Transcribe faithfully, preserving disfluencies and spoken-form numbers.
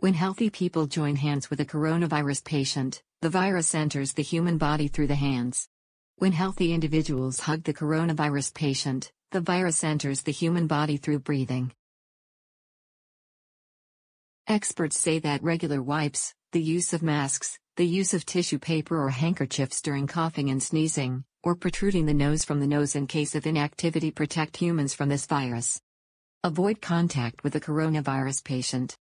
When healthy people join hands with a coronavirus patient, the virus enters the human body through the hands. When healthy individuals hug the coronavirus patient, the virus enters the human body through breathing. Experts say that regular wipes, the use of masks, the use of tissue paper or handkerchiefs during coughing and sneezing, or protruding the nose from the nose in case of inactivity protect humans from this virus. Avoid contact with a coronavirus patient.